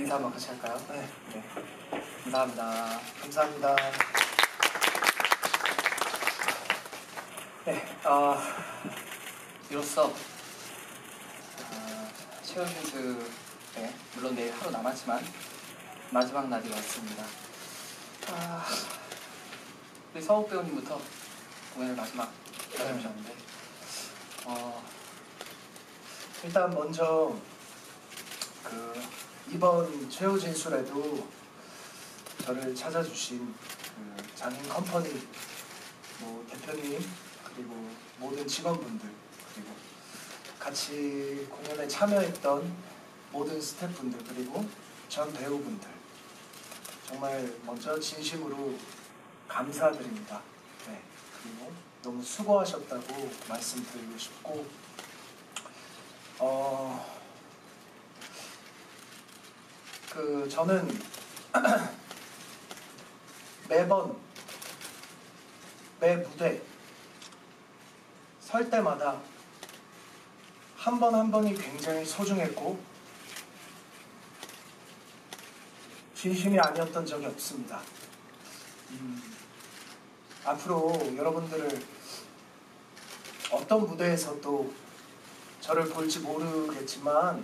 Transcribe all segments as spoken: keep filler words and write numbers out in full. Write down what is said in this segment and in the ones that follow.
인사 한번 같이 할까요? 네. 네. 감사합니다. 감사합니다. 네, 어, 이로써 어, 최우진수, 네, 물론 내일 하루 남았지만 마지막 날이 왔습니다. 아, 우리 서욱 배우님부터 공연을 마지막 해주셨는데, 어, 일단 먼저 그 이번 최우진술에도 저를 찾아주신 그 장인 컴퍼니 뭐 대표님 그리고 모든 직원분들 그리고 같이 공연에 참여했던 모든 스태프분들 그리고 전 배우분들 정말 먼저 진심으로 감사드립니다. 네, 그리고 너무 수고하셨다고 말씀드리고 싶고 어, 그 저는 매번 매 무대 설 때마다 한 번 한 번이 굉장히 소중했고 진심이 아니었던 적이 없습니다. 음, 앞으로 여러분들을 어떤 무대에서 또 저를 볼지 모르겠지만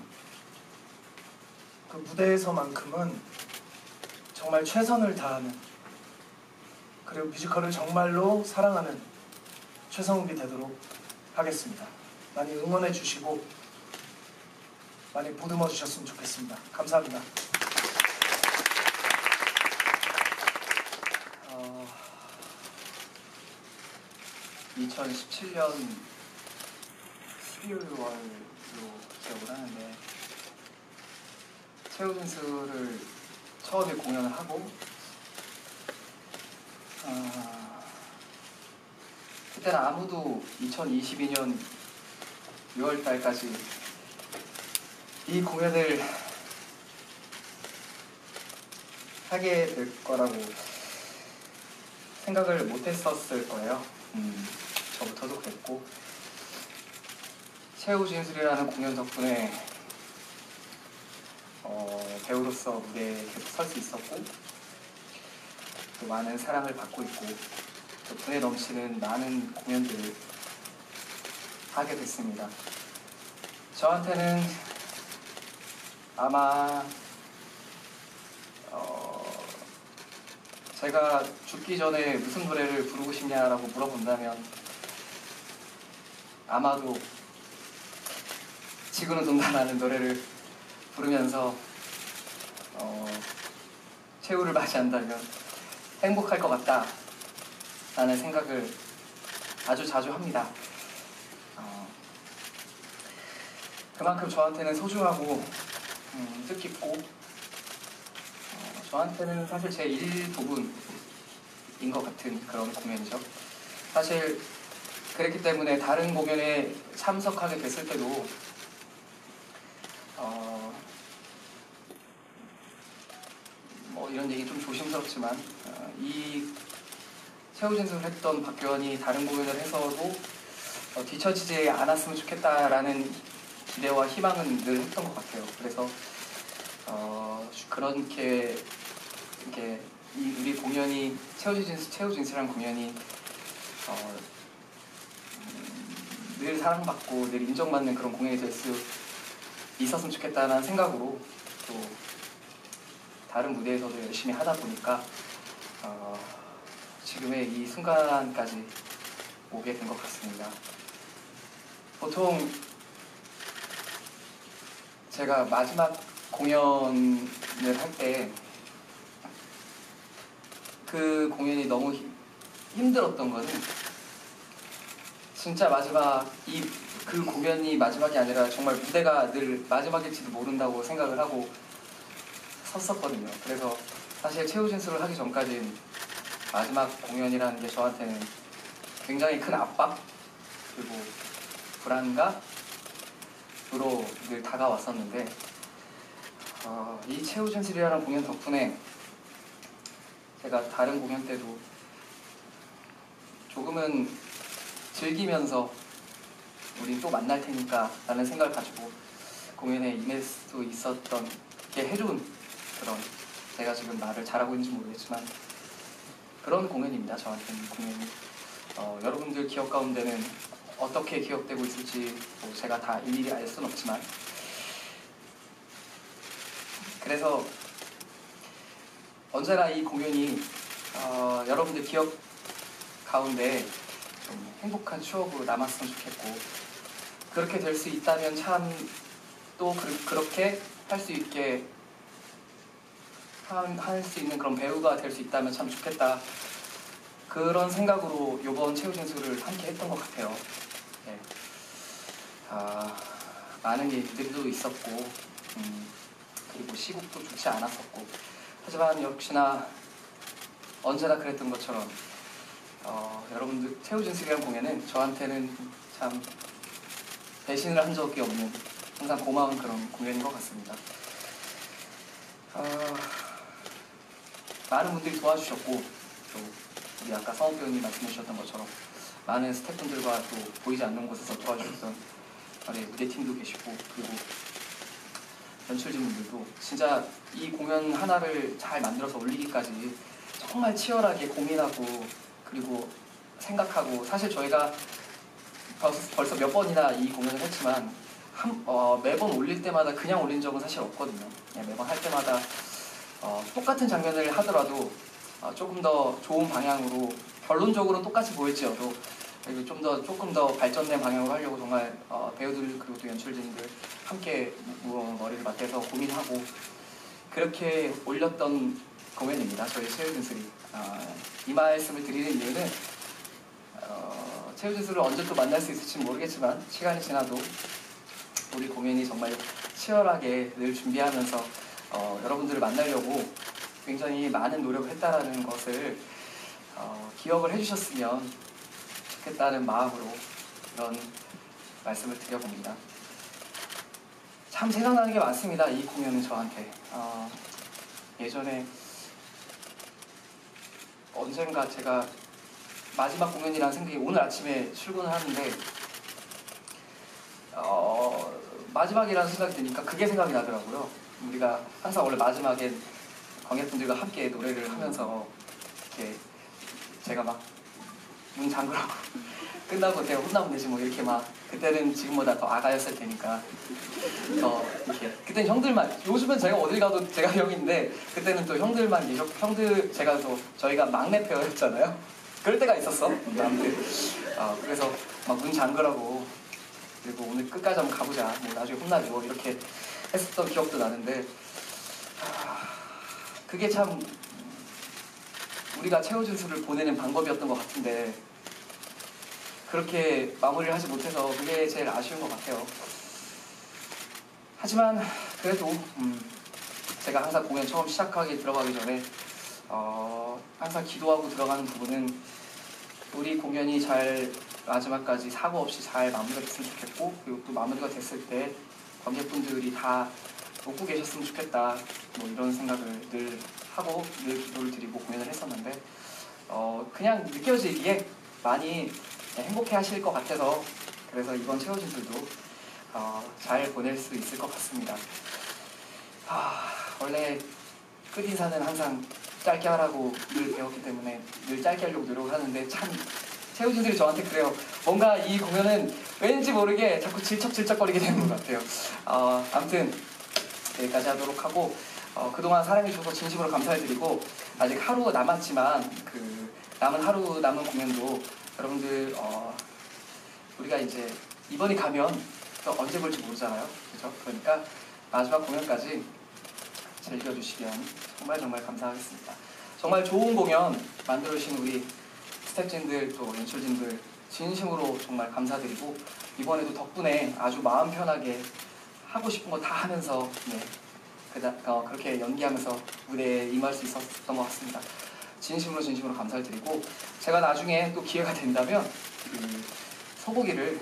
그 무대에서만큼은 정말 최선을 다하는 그리고 뮤지컬을 정말로 사랑하는 최성욱이 되도록 하겠습니다. 많이 응원해 주시고 많이 보듬어 주셨으면 좋겠습니다. 감사합니다. 어, 이천십칠 년 십이월로 기억을 하는데 최우진수를 처음에 공연을 하고 어, 그때는 아무도 이천이십이 년 유월 달까지 이 공연을 하게 될 거라고 생각을 못했었을 거예요. 음, 저부터도 그랬고 최우진술이라는 공연 덕분에 어, 배우로서 무대에 계속 설 수 있었고 또 많은 사랑을 받고 있고 또 분에 넘치는 많은 공연들을 하게 됐습니다. 저한테는 아마 어, 제가 죽기 전에 무슨 노래를 부르고 싶냐라고 물어본다면 아마도 지구는 돈다라는 노래를 부르면서 어, 최후를 맞이한다면 행복할 것 같다 라는 생각을 아주 자주 합니다. 어, 그만큼 저한테는 소중하고 음, 뜻깊고 어, 저한테는 사실 제 일부분인 것 같은 그런 공연이죠. 사실 그랬기 때문에 다른 공연에 참석하게 됐을 때도 어, 뭐 이런 얘기 좀 조심스럽지만 어, 이 최우진수를 했던 박규현이 다른 공연을 해서도 어, 뒤처지지 않았으면 좋겠다라는 기대와 희망은 늘 했던 것 같아요. 그래서 어, 그렇게 이렇게 이 우리 공연이 최우진수 최우진수란 공연이 어, 음, 늘 사랑받고 늘 인정받는 그런 공연이 될 수 있었으면 좋겠다는 생각으로 또 다른 무대에서도 열심히 하다 보니까 어, 지금의 이 순간까지 오게 된 것 같습니다. 보통 제가 마지막 공연을 할 때 그 공연이 너무 힘, 힘들었던 거는 진짜 마지막 이 그 공연이 마지막이 아니라 정말 무대가 늘 마지막일지도 모른다고 생각을 하고 섰었거든요. 그래서 사실 최우진수를 하기 전까지는 마지막 공연이라는 게 저한테는 굉장히 큰 압박 그리고 불안감으로 늘 다가왔었는데 어, 이 최우진술이라는 공연 덕분에 제가 다른 공연 때도 조금은 즐기면서 우리 또 만날 테니까 라는 생각을 가지고 공연에 임할 수 있었던 게 해준 그런, 제가 지금 말을 잘하고 있는지 모르겠지만 그런 공연입니다. 저한테는 공연이. 어, 여러분들 기억 가운데는 어떻게 기억되고 있을지 뭐 제가 다 일일이 알 수는 없지만, 그래서 언제나 이 공연이 어, 여러분들 기억 가운데 좀 행복한 추억으로 남았으면 좋겠고, 그렇게 될 수 있다면 참 또 그렇게 할 수 있게 할 수 있는 그런 배우가 될 수 있다면 참 좋겠다, 그런 생각으로 이번 최우진수를 함께 했던 것 같아요. 네. 아, 많은 일들도 있었고 음, 그리고 시국도 좋지 않았었고, 하지만 역시나 언제나 그랬던 것처럼 어, 여러분들 최우진수라는 공연은 저한테는 참 배신을 한 적이 없는 항상 고마운 그런 공연인 것 같습니다. 어, 많은 분들이 도와주셨고, 또 우리 아까 성욱 배우님 말씀해 주셨던 것처럼 많은 스태프분들과 또 보이지 않는 곳에서 도와주셨던 우리 무대팀도 계시고, 그리고 연출진분들도 진짜 이 공연 하나를 잘 만들어서 올리기까지 정말 치열하게 고민하고 그리고 생각하고, 사실 저희가 벌써, 벌써 몇 번이나 이 공연을 했지만 한, 어, 매번 올릴 때마다 그냥 올린 적은 사실 없거든요. 그냥 매번 할 때마다 어, 똑같은 장면을 하더라도 어, 조금 더 좋은 방향으로, 결론적으로 똑같이 보일지어도 좀 더 조금 더 발전된 방향으로 하려고 정말 어, 배우들 그리고 또 연출진들 함께 무, 머리를 맞대서 고민하고 그렇게 올렸던 공연입니다. 저희 최우진슬이. 어, 이 말씀을 드리는 이유는 어, 최우진슬을 언제 또 만날 수 있을지 모르겠지만, 시간이 지나도 우리 공연이 정말 치열하게 늘 준비하면서 어, 여러분들을 만나려고 굉장히 많은 노력을 했다는 것을 어, 기억을 해주셨으면 좋겠다는 마음으로 이런 말씀을 드려봅니다. 참 생각나는 게 많습니다. 이 공연은 저한테. 어, 예전에 언젠가 제가 마지막 공연이라는 생각이, 오늘 아침에 출근을 하는데 어, 마지막이라는 생각이 드니까 그게 생각이 나더라고요. 우리가 항상 원래 마지막엔 관객분들과 함께 노래를 하면서 이렇게 제가 막 문 잠그라고 끝나고 제가 혼나면 되지 뭐 이렇게 막, 그때는 지금보다 더 아가였을 테니까 더 이렇게, 그때는 형들만, 요즘은 제가 어딜 가도 제가 형인데 그때는 또 형들만 계셨, 형들, 제가 또 저희가 막내 페어였잖아요. 그럴 때가 있었어. 아무튼 어, 그래서 막 문 잠그라고, 그리고 오늘 끝까지 한번 가보자, 뭐 나중에 혼나죠, 이렇게 했었던 기억도 나는데, 아, 그게 참 우리가 최우진수를 보내는 방법이었던 것 같은데 그렇게 마무리를 하지 못해서 그게 제일 아쉬운 것 같아요. 하지만 그래도 음, 제가 항상 공연 처음 시작하기 들어가기 전에 어, 항상 기도하고 들어가는 부분은 우리 공연이 잘 마지막까지 사고 없이 잘 마무리가 됐으면 좋겠고, 그리고 또 마무리가 됐을 때 관객분들이 다 웃고 계셨으면 좋겠다, 뭐 이런 생각을 늘 하고 늘 기도를 드리고 공연을 했었는데 어, 그냥 느껴지기에 많이 행복해 하실 것 같아서, 그래서 이번 최우진들도 어, 잘 보낼 수 있을 것 같습니다. 아, 원래 끝인사는 항상 짧게 하라고 늘 배웠기 때문에 늘 짧게 하려고 노력하는데, 참 최우진들이 저한테 그래요. 뭔가 이 공연은 왠지 모르게 자꾸 질척질척거리게 되는 것 같아요. 어, 아무튼 여기까지 하도록 하고, 어, 그동안 사랑해주셔서 진심으로 감사드리고, 아직 하루 남았지만 그 남은 하루 남은 공연도 여러분들 어, 우리가 이제 이번이 가면 또 언제 볼지 모르잖아요. 그렇죠? 그러니까 마지막 공연까지 즐겨주시면 정말 정말 감사하겠습니다. 정말 좋은 공연 만들어주신 우리 스태프진들 또 연출진들 진심으로 정말 감사드리고, 이번에도 덕분에 아주 마음 편하게 하고 싶은 거 다 하면서 네, 그다, 어, 그렇게 연기하면서 무대에 임할 수 있었던 것 같습니다. 진심으로 진심으로 감사를 드리고, 제가 나중에 또 기회가 된다면 그 소고기를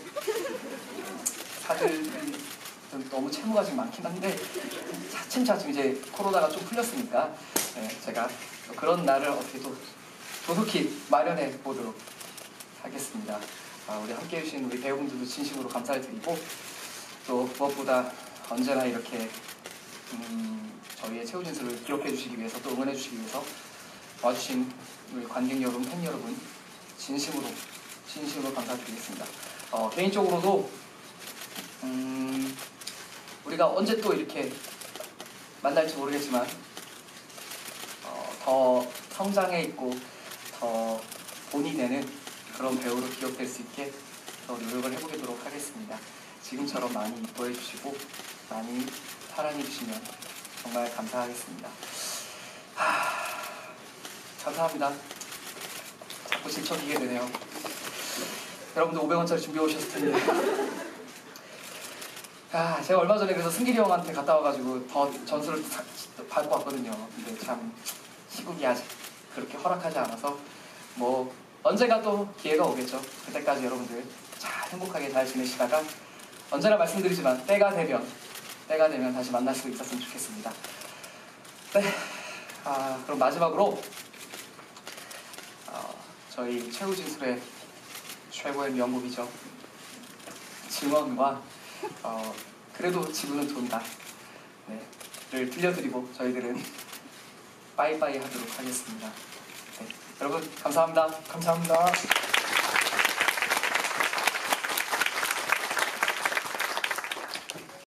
다들 좀 너무 채무가 지금 많긴 한데 차츰차츰 이제 코로나가 좀 풀렸으니까 네, 제가 또 그런 날을 어떻게 또 조속히 마련해 보도록 하겠습니다. 아, 우리 함께 해주신 우리 배우분들도 진심으로 감사를 드리고, 또 무엇보다 언제나 이렇게 음, 저희의 최후 진술을 기록해 주시기 위해서 또 응원해 주시기 위해서 와주신 우리 관객 여러분, 팬 여러분 진심으로 진심으로 감사드리겠습니다. 어, 개인적으로도 음, 우리가 언제 또 이렇게 만날지 모르겠지만 어, 더 성장해 있고 더 본이 되는 그런 배우로 기억될 수 있게 더 노력을 해보도록 하겠습니다. 지금처럼 많이 이뻐해 주시고 많이 사랑해 주시면 정말 감사하겠습니다. 하... 감사합니다. 자꾸 질척이게 되네요. 여러분들 오백 원짜리 준비해 오셨을 텐데. 아, 제가 얼마 전에 그래서 승길이 형한테 갔다 와가지고 더 전수를 다 받고 왔거든요. 근데 참 시국이 아직 그렇게 허락하지 않아서 뭐 언젠가 또 기회가 오겠죠. 그때까지 여러분들 잘 행복하게 잘 지내시다가 언제나 말씀드리지만 때가 되면 때가 되면 다시 만날 수 있었으면 좋겠습니다. 네, 아, 그럼 마지막으로 어, 저희 최후 진술의 최고의 명곡이죠. 증언과 어, 그래도 지구는 돈다 네, 를 들려드리고 저희들은 빠이빠이 하도록 하겠습니다. 네, 여러분 감사합니다. 감사합니다.